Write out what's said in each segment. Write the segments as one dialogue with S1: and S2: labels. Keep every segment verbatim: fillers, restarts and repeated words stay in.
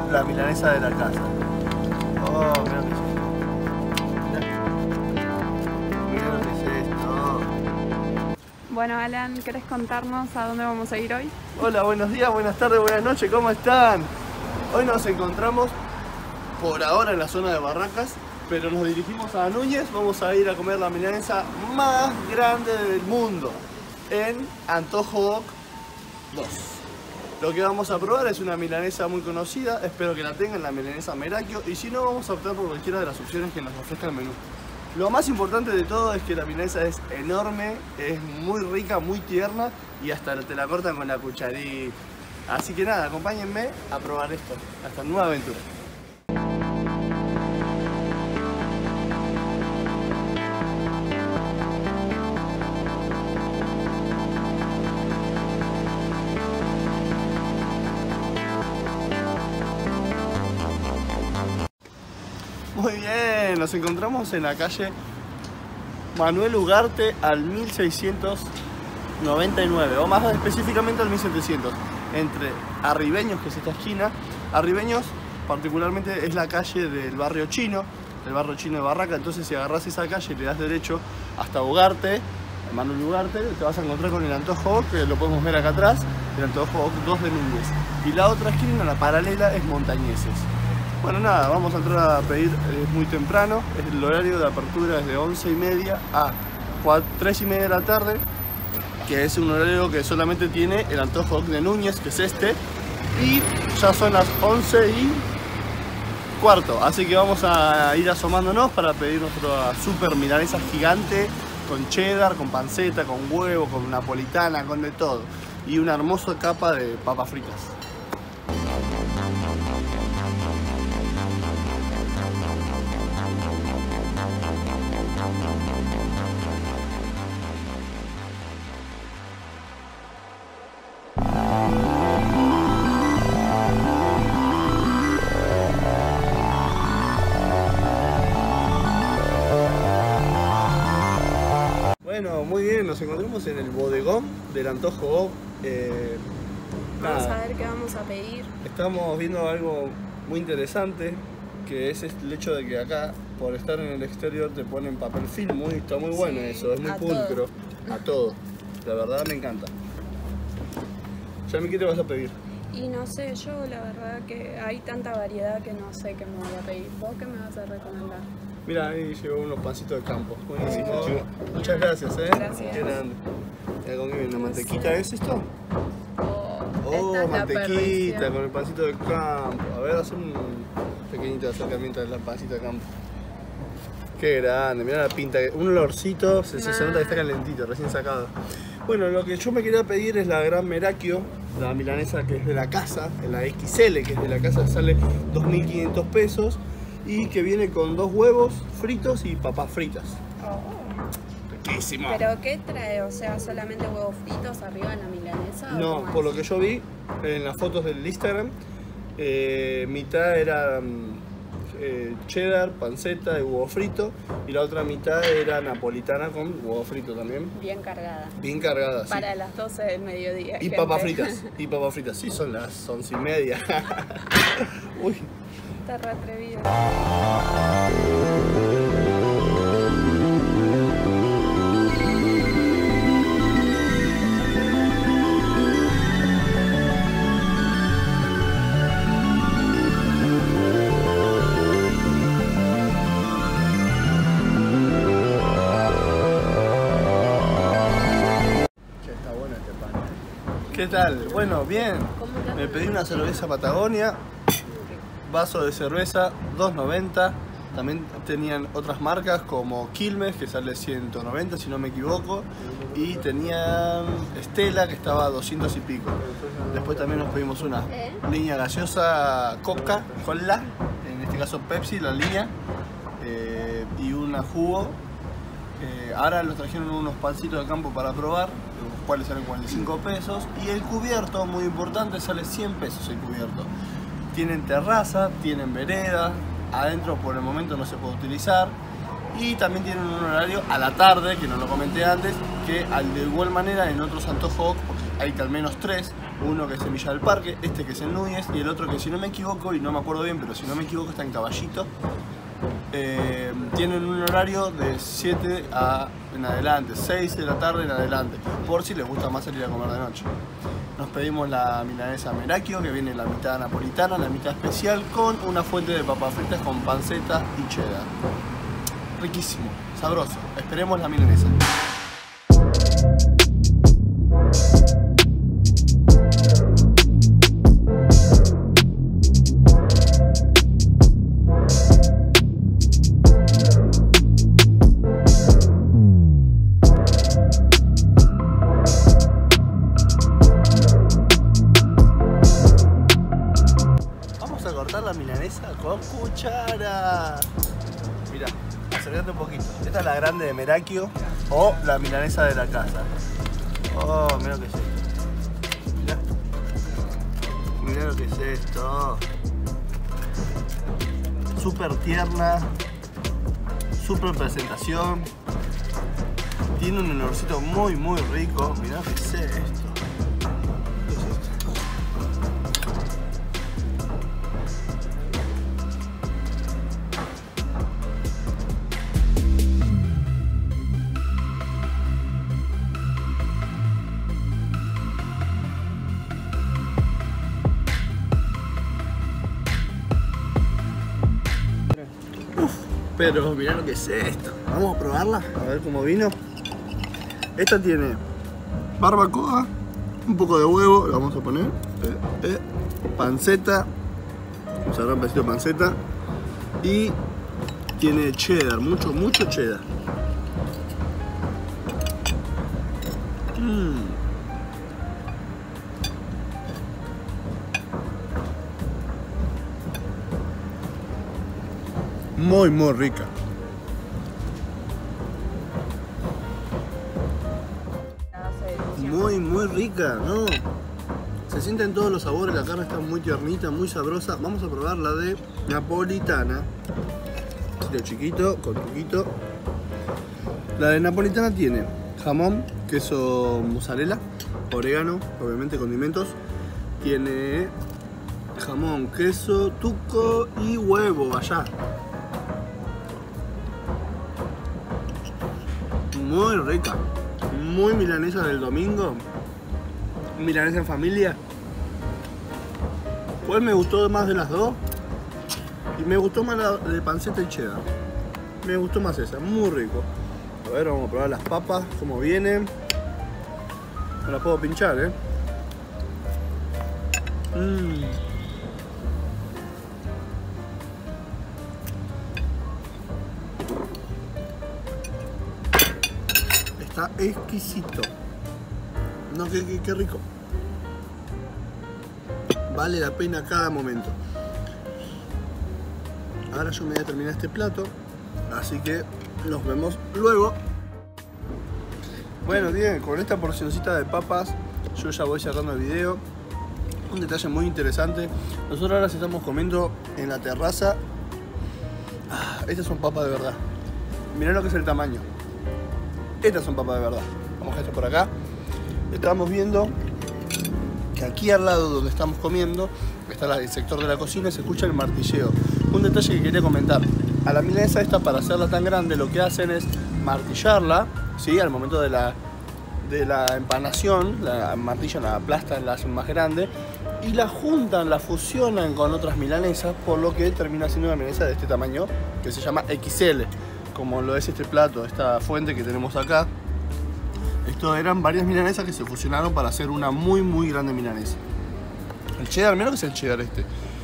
S1: la milanesa de la casa. Oh, mira que es esto. Mira lo que es esto.
S2: Bueno, Alan, ¿querés contarnos a dónde vamos a ir hoy?
S1: Hola, buenos días, buenas tardes, buenas noches, ¿cómo están? Hoy nos encontramos por ahora en la zona de Barracas, pero nos dirigimos a Núñez. Vamos a ir a comer la milanesa más grande del mundo en Antojo Wok dos. Lo que vamos a probar es una milanesa muy conocida, espero que la tengan, la milanesa Merakio, y si no vamos a optar por cualquiera de las opciones que nos ofrezca el menú. Lo más importante de todo es que la milanesa es enorme, es muy rica, muy tierna y hasta te la cortan con la cucharita. Así que nada, acompáñenme a probar esto. Hasta nueva aventura. Muy bien, nos encontramos en la calle Manuel Ugarte al mil seiscientos noventa y nueve, o más específicamente al mil setecientos, entre Arribeños, que es esta esquina. Arribeños particularmente es la calle del barrio chino, el barrio chino de Barraca. Entonces si agarras esa calle y le das derecho hasta Ugarte, Manuel Ugarte, te vas a encontrar con el Antojo Wok, que lo podemos ver acá atrás, el Antojo Wok dos de Núñez. Y la otra esquina, la paralela, es Montañeses. Bueno, nada, vamos a entrar a pedir, es muy temprano, el horario de apertura es de once y media a tres y media de la tarde, que es un horario que solamente tiene el Antojo Wok de Núñez, que es este, y ya son las once y cuarto, así que vamos a ir asomándonos para pedir nuestra super milanesa gigante, con cheddar, con panceta, con huevo, con napolitana, con de todo, y una hermosa capa de papas fritas. Bueno, muy bien, nos encontramos en el bodegón del Antojo Wok. Eh,
S2: Vamos
S1: nada,
S2: a ver qué vamos a pedir.
S1: estamos viendo algo muy interesante, que es el hecho de que acá, por estar en el exterior, te ponen papel film. Muy, está muy bueno,
S2: Sí,
S1: eso, es muy
S2: a
S1: pulcro,
S2: todo.
S1: a todo. La verdad me encanta. Yami, ¿qué te vas a pedir?
S2: Y no sé, yo la verdad que hay tanta variedad que no sé qué me voy a pedir. ¿Vos qué me vas a recomendar?
S1: Mira, ahí llegó unos pancitos de campo. Buenísimo.
S2: Oh.
S1: Muchas gracias, ¿eh?
S2: Gracias.
S1: Qué grande. Mira, ¿con qué viene? ¿Una mantequita es esto?
S2: Oh,
S1: Oh,
S2: esta es la
S1: mantequita
S2: perdición.
S1: con el pancito de campo. A ver, hacer un pequeñito acercamiento del pancito de campo. Qué grande, mira la pinta. Un olorcito, se, se nota que está calentito, recién sacado. Bueno, lo que yo me quería pedir es la gran Merakio, la milanesa que es de la casa, la equis ele que es de la casa, sale dos mil quinientos pesos y que viene con dos huevos fritos y papas fritas.
S2: Oh.
S1: Riquísimo.
S2: ¿Pero qué trae? O sea, ¿solamente huevos fritos arriba en la milanesa? ¿o
S1: No,
S2: cómo
S1: por
S2: es?
S1: lo que yo vi en las fotos del Instagram, eh, mitad era mm, eh, cheddar, panceta y huevo frito, y la otra mitad era napolitana con huevo frito también.
S2: Bien cargada.
S1: Bien cargada, sí.
S2: Para las doce del mediodía.
S1: Y
S2: gente.
S1: papas fritas, y papas fritas, sí, son las once y media. Uy.
S2: Está re atrevido.
S1: ¿Qué tal? Bueno, bien.
S2: ¿Cómo te
S1: Me
S2: haces?
S1: pedí una cerveza Patagonia, vaso de cerveza dos noventa. También tenían otras marcas como Quilmes, que sale ciento noventa si no me equivoco, y tenían Estela, que estaba a doscientos y pico. Después también nos pedimos una
S2: ¿Eh?
S1: línea gaseosa Coca, Cola, en este caso Pepsi, la línea, eh, y una jugo. Eh, ahora nos trajeron unos pancitos de campo para probar, los cuales salen cuarenta y cinco pesos, y el cubierto, muy importante, sale cien pesos el cubierto. Tienen terraza, tienen vereda, adentro por el momento no se puede utilizar, y también tienen un horario a la tarde, que no lo comenté antes, que al de igual manera en otros Antojo Wok hay que al menos tres, Uno que es en Villa del Parque, este que es en Núñez y el otro que, si no me equivoco, y no me acuerdo bien, pero si no me equivoco está en Caballito. Eh, tienen un horario de siete a en adelante, seis de la tarde en adelante, por si les gusta más salir a comer de noche. Nos pedimos la milanesa Merakio, que viene la mitad napolitana, la mitad especial, con una fuente de papas fritas con panceta y cheddar. Riquísimo, sabroso. Esperemos la milanesa. La milanesa con cuchara. Mira, acércate un poquito. Esta es la grande de Merakio o la milanesa de la casa. Oh, mira lo que es esto. Mira. Mira lo que es esto. Súper tierna. Súper presentación. Tiene un olorcito muy muy rico. Mira lo que es esto. Pero mirá lo que es esto. Vamos a probarla, a ver cómo vino. Esta tiene barbacoa, un poco de huevo, lo vamos a poner. Eh, eh, panceta, vamos a agarrar un pedacito de panceta. Y tiene cheddar, mucho, mucho cheddar. Mmm. Muy, muy rica. Muy, muy rica, ¿no? Se sienten todos los sabores, la carne está muy tiernita, muy sabrosa. Vamos a probar la de napolitana. De chiquito, con truquito. La de napolitana tiene jamón, queso mozzarella, orégano, obviamente condimentos. Tiene jamón, queso, tuco y huevo allá. Muy rica, muy milanesa del domingo, milanesa en familia. Pues me gustó más de las dos y me gustó más la de panceta y cheddar. Me gustó más esa, muy rico. A ver, vamos a probar las papas, cómo vienen. No las puedo pinchar, eh. Mmm. Está exquisito. No, qué, qué, qué rico. Vale la pena cada momento. Ahora yo me voy a terminar este plato, así que nos vemos luego. Bueno, bien, con esta porcioncita de papas yo ya voy cerrando el video. Un detalle muy interesante. Nosotros ahora estamos comiendo en la terraza. Ah, estas son papas de verdad. Mirá lo que es el tamaño. Estas son papas de verdad. Vamos a esto por acá. Estamos viendo que aquí al lado donde estamos comiendo está el sector de la cocina y se escucha el martilleo. Un detalle que quería comentar. A la milanesa esta, para hacerla tan grande, lo que hacen es martillarla, ¿sí? Al momento de la, de la empanación, la martillan, la aplastan, la hacen más grande y la juntan, la fusionan con otras milanesas, por lo que termina siendo una milanesa de este tamaño que se llama equis ele. Como lo es este plato, esta fuente que tenemos acá. Esto eran varias milanesas que se fusionaron para hacer una muy muy grande milanesa. El cheddar, mirá lo que es el cheddar este.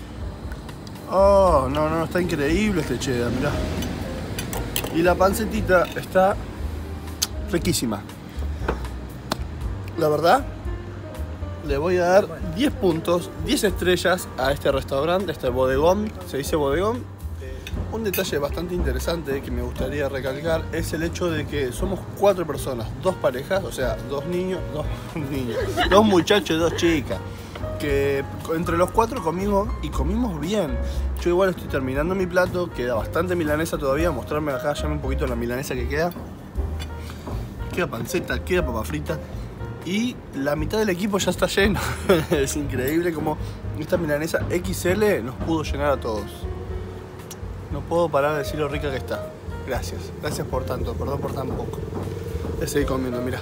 S1: Oh, no, no, está increíble este cheddar, mirá. Y la pancetita está riquísima. La verdad, le voy a dar diez puntos, diez estrellas a este restaurante, este bodegón, se dice bodegón. Un detalle bastante interesante que me gustaría recalcar es el hecho de que somos cuatro personas, dos parejas, o sea, dos niños, dos niños, dos muchachos y dos chicas, que entre los cuatro comimos y comimos bien. Yo igual estoy terminando mi plato, queda bastante milanesa todavía, mostrarme acá ya un poquito la milanesa que queda. Queda panceta, queda papa frita. y la mitad del equipo ya está lleno. Es increíble como esta milanesa equis ele nos pudo llenar a todos. No puedo parar de decir lo rica que está. Gracias, gracias por tanto, perdón por tan poco. Voy a seguir comiendo, mirá.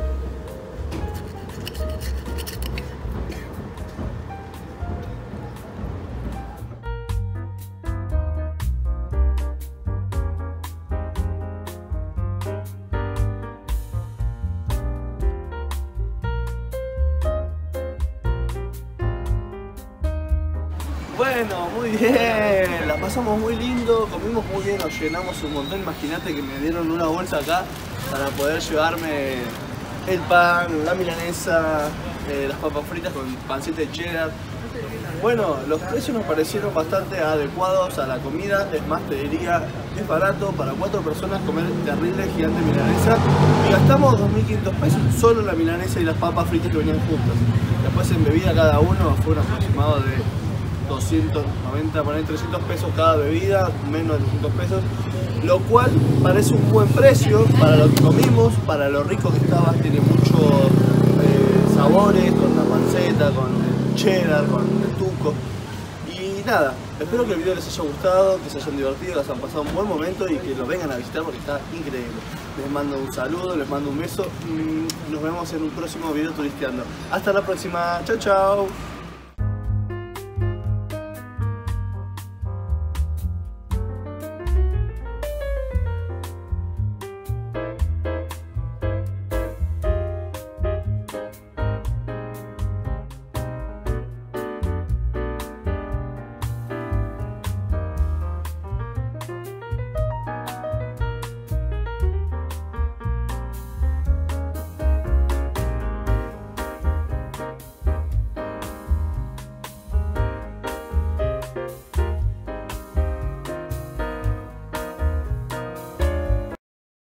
S1: Bueno, muy bien, la pasamos muy lindo, comimos muy bien, nos llenamos un montón. Imagínate que me dieron una bolsa acá para poder llevarme el pan, la milanesa, eh, las papas fritas con panceta de cheddar. Bueno, los precios nos parecieron bastante adecuados a la comida, es más, te diría, es barato para cuatro personas comer terrible gigante milanesa y gastamos dos mil quinientos pesos solo en la milanesa y las papas fritas que venían juntas. Después en bebida cada uno fue un aproximado de doscientos noventa, poner trescientos pesos cada bebida, menos de doscientos pesos, lo cual parece un buen precio para lo que comimos, para lo rico que estaba. Tiene muchos eh, sabores, con la panceta, con el cheddar, con el tuco. Y nada, espero que el video les haya gustado, que se hayan divertido, que hayan pasado un buen momento y que lo vengan a visitar porque está increíble. Les mando un saludo, les mando un beso y nos vemos en un próximo video turisteando. Hasta la próxima, chao chao.